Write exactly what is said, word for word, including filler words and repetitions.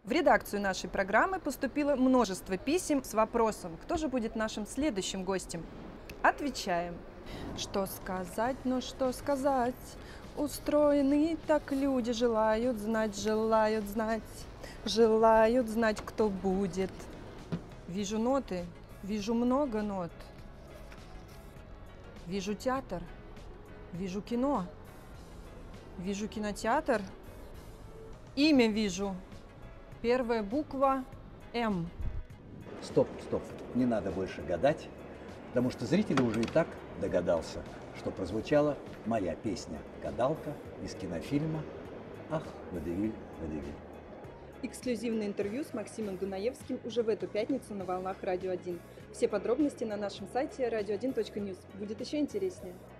В редакцию нашей программы поступило множество писем с вопросом, кто же будет нашим следующим гостем. Отвечаем. Что сказать, ну что сказать? Устроены так люди, желают знать, желают знать, желают знать, кто будет. Вижу ноты, вижу много нот. Вижу театр, вижу кино, вижу кинотеатр, имя вижу. Первая буква М. Стоп, стоп, не надо больше гадать, потому что зритель уже и так догадался, что прозвучала моя песня «Гадалка» из кинофильма «Ах, водевиль, водевиль». Эксклюзивное интервью с Максимом Дунаевским уже в эту пятницу на волнах Радио один. Все подробности на нашем сайте радио один точка ньюс. Будет еще интереснее.